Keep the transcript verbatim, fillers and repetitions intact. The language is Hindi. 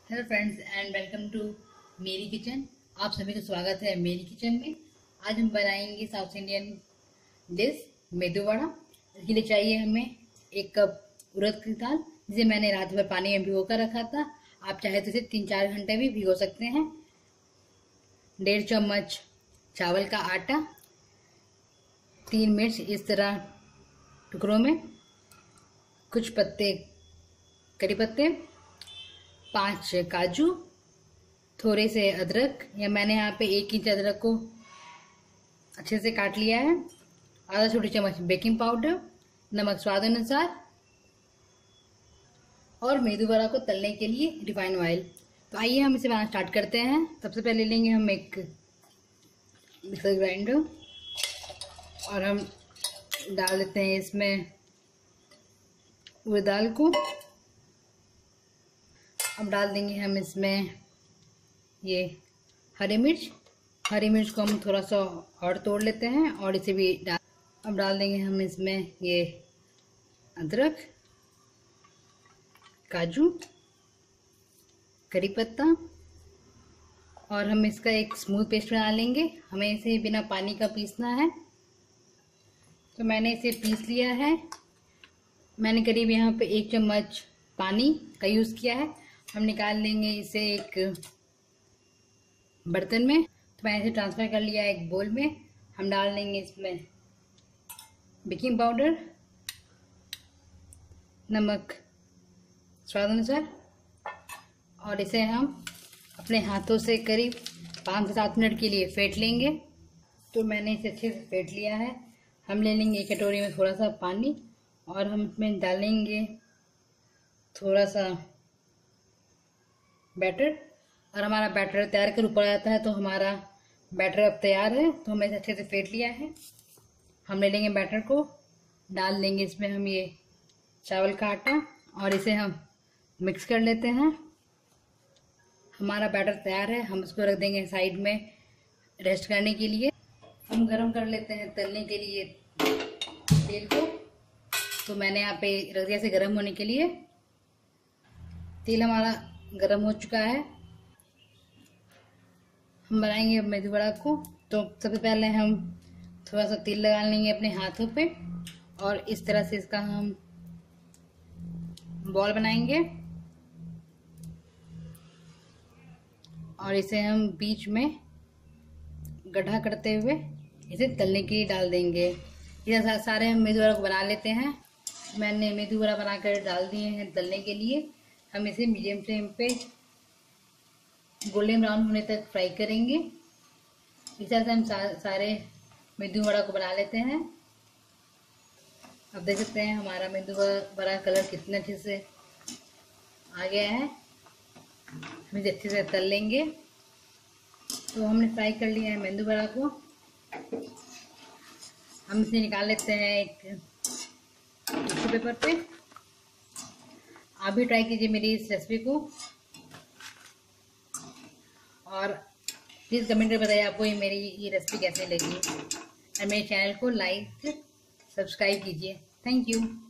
Hello friends and welcome to मेरी किचन। आप सभी का स्वागत है मेरी किचन में। आज हम बनाएंगे south Indian dish medu vada. इसके लिए चाहिए हमें एक कप उड़द की दाल, जिसे मैंने रात भर पानी में भिगो कर रखा था। आप चाहे तो इसे तीन चार घंटे भी भिगो सकते हैं। डेढ़ चम्मच चावल का आटा, तीन मिर्च इस तरह टुकड़ों में, कुछ पत्ते करी पत्ते, पांच काजू, थोड़े से अदरक, या मैंने यहाँ पे एक इंच अदरक को अच्छे से काट लिया है, आधा छोटी चम्मच बेकिंग पाउडर, नमक स्वाद अनुसार, और मेदू वड़ा को तलने के लिए रिफाइंड ऑयल। तो आइए हम इसे बनाना स्टार्ट करते हैं। सबसे पहले लेंगे हम एक मिक्सर ग्राइंडर और हम डाल देते हैं इसमें उड़द दाल को। अब डाल देंगे हम इसमें ये हरी मिर्च। हरी मिर्च को हम थोड़ा सा और तोड़ लेते हैं और इसे भी डाल अब डाल देंगे हम इसमें ये अदरक, काजू, करी पत्ता, और हम इसका एक स्मूथ पेस्ट बना लेंगे। हमें इसे बिना पानी का पीसना है। तो मैंने इसे पीस लिया है। मैंने करीब यहाँ पे एक चम्मच पानी का यूज़ किया है। हम निकाल लेंगे इसे एक बर्तन में। तो मैंने इसे ट्रांसफ़र कर लिया एक बोल में। हम डाल देंगे इसमें बेकिंग पाउडर, नमक स्वाद अनुसार, और इसे हम अपने हाथों से करीब पाँच से सात मिनट के लिए फेंट लेंगे। तो मैंने इसे अच्छे से फेंट लिया है। हम ले लेंगे एक कटोरी में थोड़ा सा पानी और हम इसमें डालेंगे थोड़ा सा बैटर, और हमारा बैटर तैयार कर ऊपर आता है। तो हमारा बैटर अब तैयार है। तो हमने इसे अच्छे से फेंट लिया है। हम ले लेंगे बैटर को, डाल देंगे इसमें हम ये चावल का आटा और इसे हम मिक्स कर लेते हैं। हमारा बैटर तैयार है। हम इसको रख देंगे साइड में रेस्ट करने के लिए। हम गरम कर लेते हैं तलने के लिए तेल को। तो मैंने यहाँ पे रख दिया इसे गरम होने के लिए। तेल हमारा गरम हो चुका है। हम बनाएंगे अब मेदू वड़ा को। तो सबसे पहले हम थोड़ा सा तेल लगा लेंगे अपने हाथों पे और इस तरह से इसका हम बॉल बनाएंगे और इसे हम बीच में गड्ढा करते हुए इसे तलने के लिए डाल देंगे। इधर सारे हम मेदू वड़ा को बना लेते हैं। मैंने मेदू वड़ा बनाकर डाल दिए हैं तलने के लिए। हम इसे मीडियम फ्लेम पे गोल्डन ब्राउन होने तक फ्राई करेंगे। इस तरह से हम सा, सारे मेदू वड़ा को बना लेते हैं। अब देख सकते हैं हमारा मेदू वड़ा कलर कितने अच्छे से आ गया है। हम इसे अच्छे से तल लेंगे। तो हमने फ्राई कर लिया है मेदू वड़ा को। हम इसे निकाल लेते हैं एक टिश्यू पेपर पे। आप भी ट्राई कीजिए मेरी इस रेसिपी को और प्लीज़ कमेंट करके बताइए आपको ये मेरी ये रेसिपी कैसे लगी। और मेरे चैनल को लाइक सब्सक्राइब कीजिए। Thank you.